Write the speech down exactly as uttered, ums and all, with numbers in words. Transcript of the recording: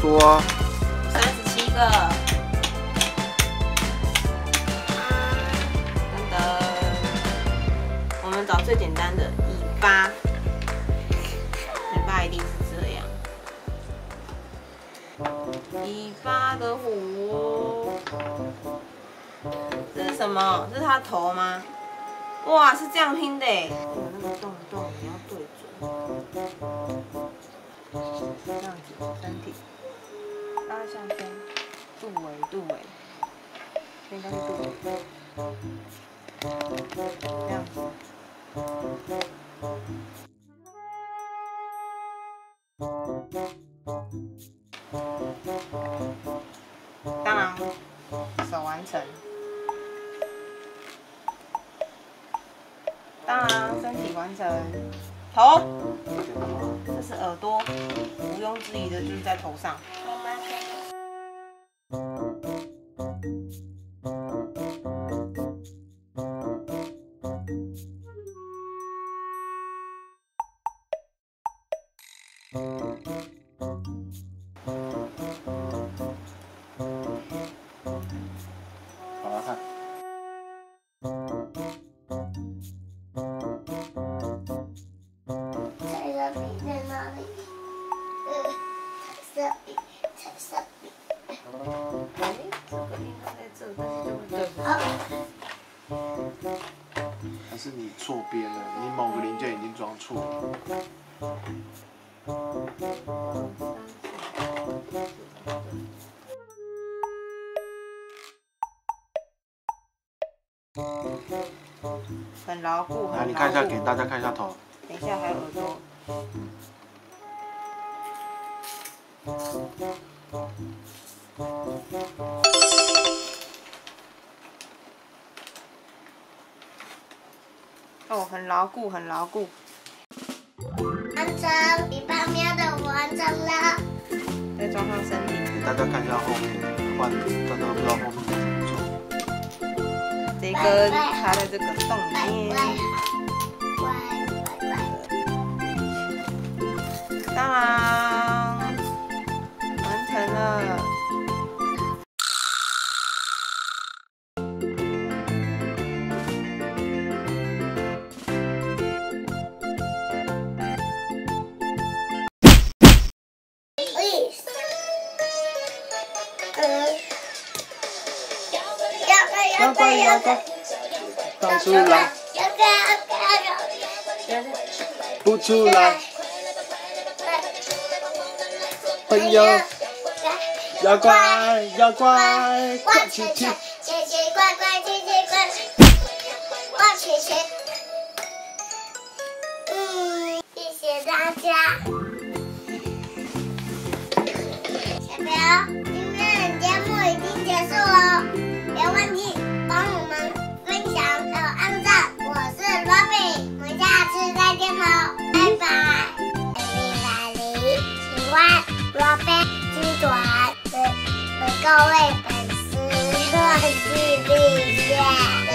多啊。 三十七个。等等，我们找最简单的尾巴，尾巴一定是这样。尾巴的虎，这是什么？这是它的头吗？哇，是这样拼的耶！有那个洞洞，你要对准。这样子，身体拉向身，肚围，肚围，这应该是肚围。这样子。当然，手完成。当然，身体完成。头，这是耳朵，毋庸置疑的就是在头上。 好了，看。 彩色笔在哪里？呃，彩色笔，彩色笔。 哎，这个应该在这，但是就会对不好。 还是你错边了？你某个零件已经装错了。 很牢固， 来， 很你看一下， 牢固。 给大家看一下头。 等一下还有耳朵。哦，很牢固，很牢固。 完成，尾巴喵的完成了。 再装上身体。 给大家看一下后面，不然大家不知道后面怎么做。 这个插在这个洞里面。当然，完成了。 要乖要乖， 放出来， 要乖要乖， 不出来，朋友要乖要乖，快去去， 奇奇怪怪，奇奇怪怪，我奇奇。嗯，谢谢大家。小朋友，今天的节目已经结束了，别忘记帮我们分享还有按赞。我是罗比，我们下次再见喽，拜拜。Everybody，喜欢罗比剧团的的各位粉丝，我是毕业。